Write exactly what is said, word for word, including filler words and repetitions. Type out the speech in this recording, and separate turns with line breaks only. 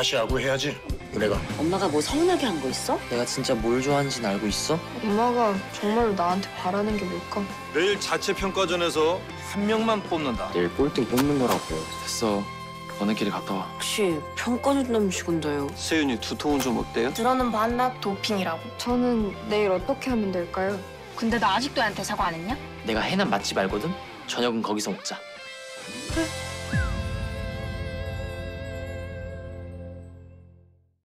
다시 야구해야지, 은혜가.
엄마가 뭐 서운하게 한 거 있어?
내가 진짜 뭘 좋아하는지는 알고 있어?
엄마가 정말로 나한테 바라는 게 뭘까?
내일 자체 평가전에서 한 명만 뽑는다.
내일 꼴등 뽑는 거라고. 됐어. 너네끼리 갔다 와.
혹시 평가전 남시군데요.
세윤이 두통은 좀 어때요?
들어는 봤나? 도핑이라고.
저는 내일 어떻게 하면 될까요?
근데 나 아직도 애한테 사과 안 했냐?
내가 해남 맛집 알거든? 저녁은 거기서 먹자.
그래.